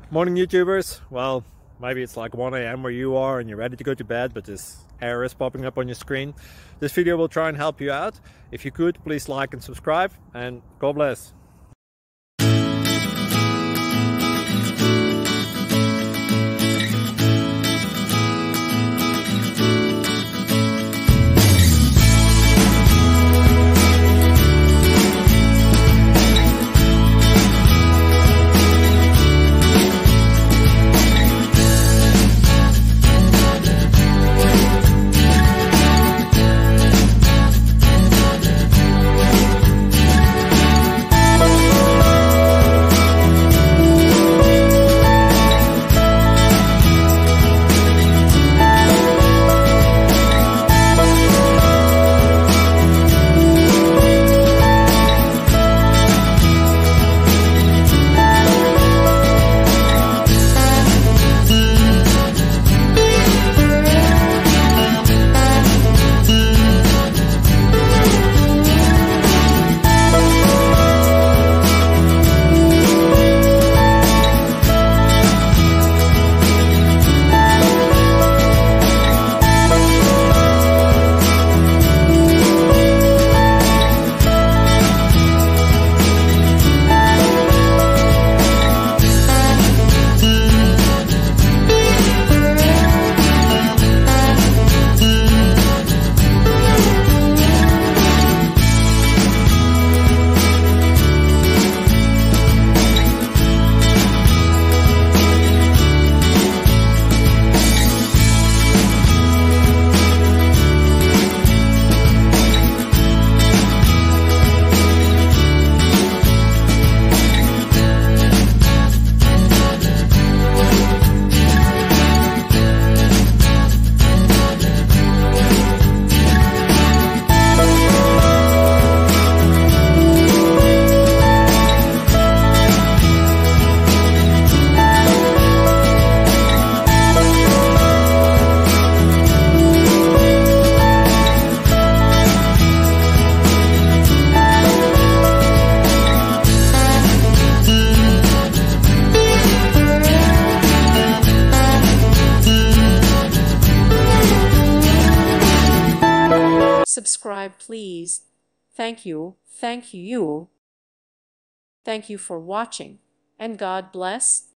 Morning YouTubers. Well, maybe it's like 1 a.m. where you are and you're ready to go to bed, but this error is popping up on your screen. This video will try and help you out. If you could, please like and subscribe, and God bless. Subscribe, please. Thank you. Thank you. Thank you for watching, and God bless.